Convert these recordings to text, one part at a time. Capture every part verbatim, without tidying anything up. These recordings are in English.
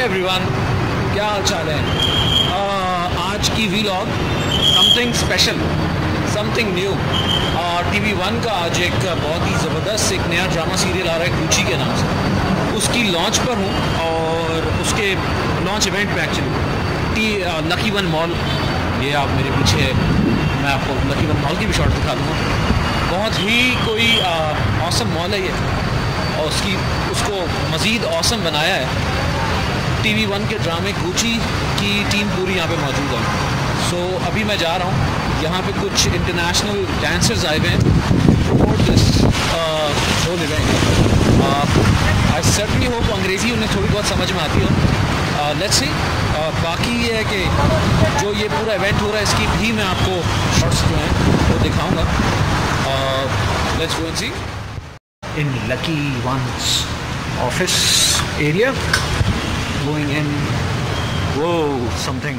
Everyone, क्या हाल चाल है? uh, आज की vlog something special, something new. TV one का आज एक बहुत ही ज़बरदस्त एक नया ड्रामा सीरियल आ रहा है गुची के नाम से। उसकी लॉन्च पर हूँ और उसके लॉन्च इवेंट पे actually the Lucky One mall, ये आप मेरे पीछे, मैं आपको लकी वन मॉल की भी शॉट दिखा दूँगा। बहुत ही कोई ऑसम मॉल है ये, और उसकी उसको मज़ीद ऑसम बनाया है। टीवी वन के ड्रामे गुची की टीम पूरी यहाँ पे मौजूद है। सो so, अभी मैं जा रहा हूँ, यहाँ पे कुछ इंटरनेशनल डांसर्स आए हुए हैं for this whole event. I certainly hope अंग्रेज़ी उन्हें थोड़ी बहुत समझ में आती हो। Let's see. बाकी ये है कि जो ये पूरा इवेंट हो रहा है इसकी भी मैं आपको शॉट्स जो हैं वो दिखाऊँगा। Let's go and see in Lucky One's office area. Going in. Whoa, something.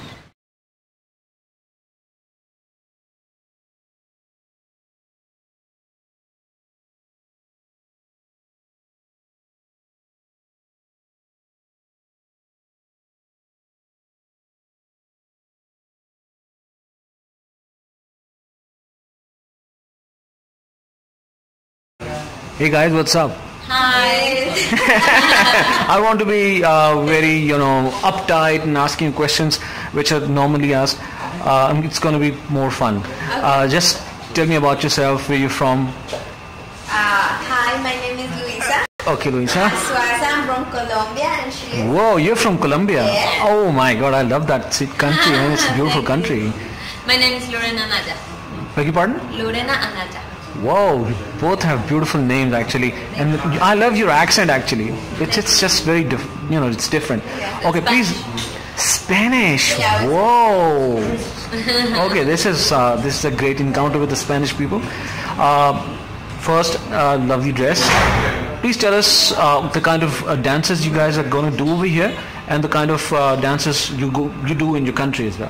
Hey guys, what's up? Hi. I want to be uh, very, you know, uptight and asking questions which are normally asked. Uh, it's going to be more fun. Okay. Uh, just tell me about yourself. Where you're from? Uh, hi, my name is Luisa. Okay, Luisa. Suasa, I'm from Colombia, and she. Is Whoa, you're from Colombia. Yeah. Oh my God, I love that country. Man. It's a beautiful country. My name is Lorena Anaya. Beg your pardon? Lorena Anaya. Wow, both have beautiful names actually, and I love your accent actually. It's it's just very diff, you know, it's different. Yeah, okay, Spanish. please, Spanish. Yeah, Whoa. Okay, this is uh, this is a great encounter with the Spanish people. Uh, first, uh, lovely dress. Please tell us uh, the kind of uh, dances you guys are going to do over here, and the kind of uh, dances you go you do in your country as well.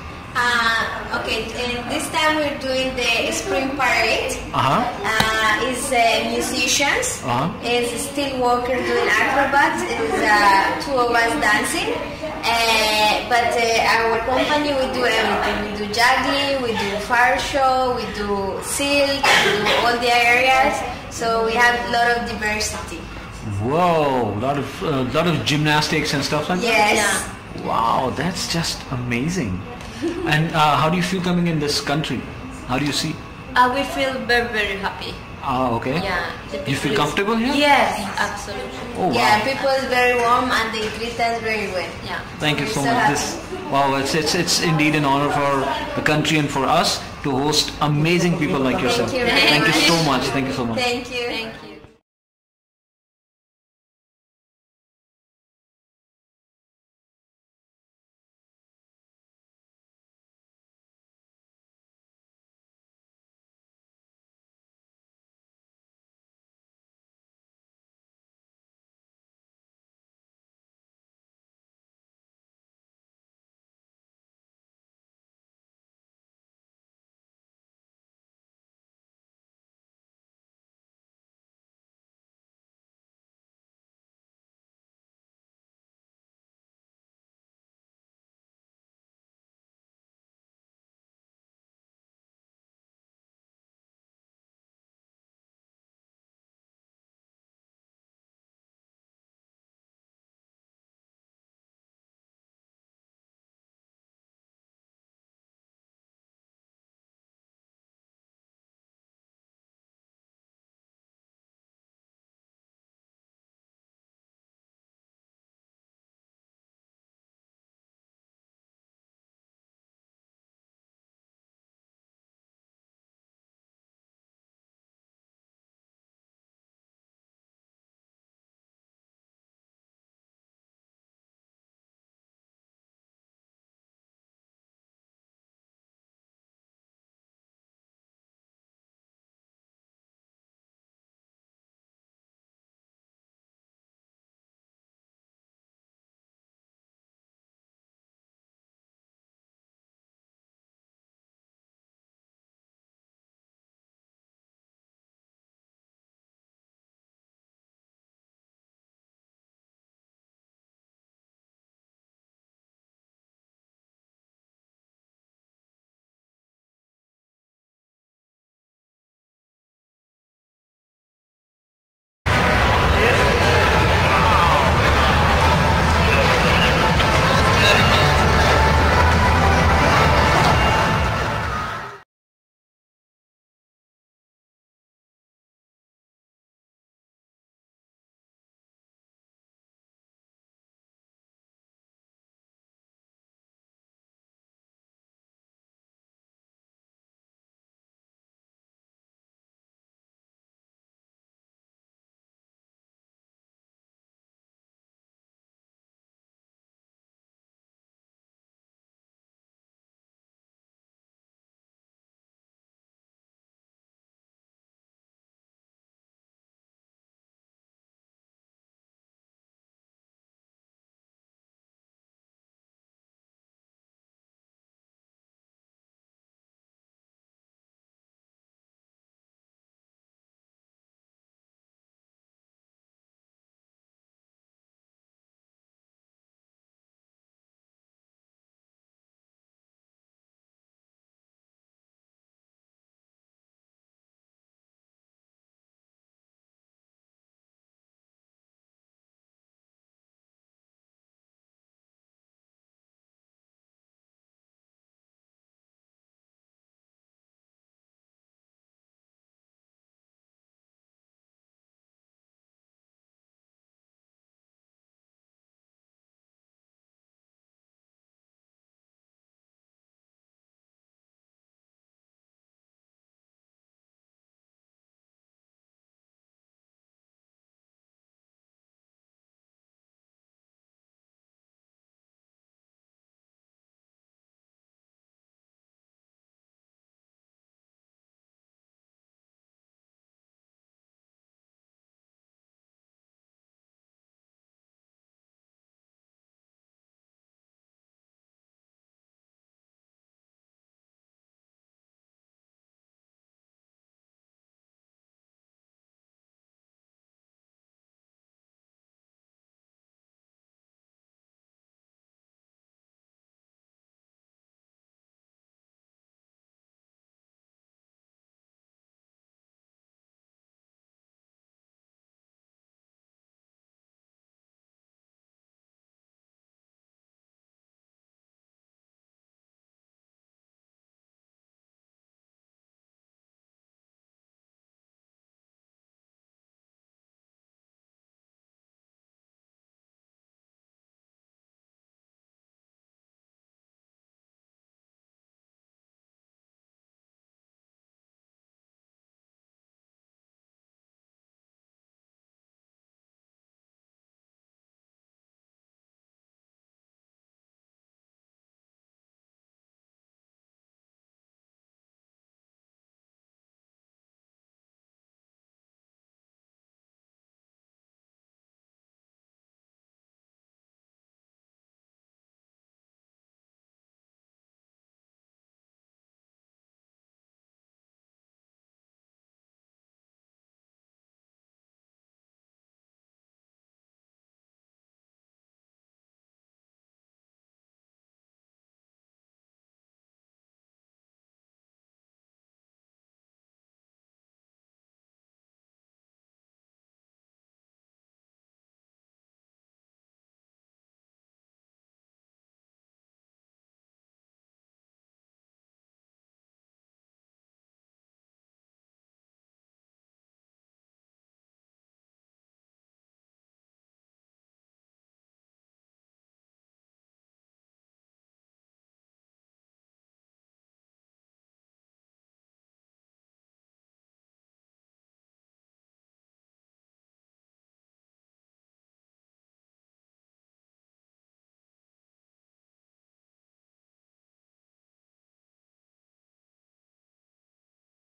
Uh, okay, uh, this time we're doing the spring parade. Uh-huh. Uh, is uh, musicians. Uh-huh. Is still worker doing acrobats. Is uh, two of us dancing. Uh, but uh, our company, we do everything. We do juggling, we do fire show, we do silk, we do all the areas. So we have a lot of diversity. Whoa, a lot of uh, lot of gymnastics and stuff like Yes. that. Wow, that's just amazing. And uh, how do you feel coming in this country? How do you see? Uh, we feel very, very happy. Ah, okay. Yeah. You feel comfortable here? Yes, absolutely. Oh, wow. Yeah, people is very warm and they treat us very well. Yeah. Thank you We're so, so much. happy. This, wow, it's, it's it's indeed an honor for the country and for us to host amazing people like yourself. Thank you very Thank you much. so much. Thank you so much. Thank you.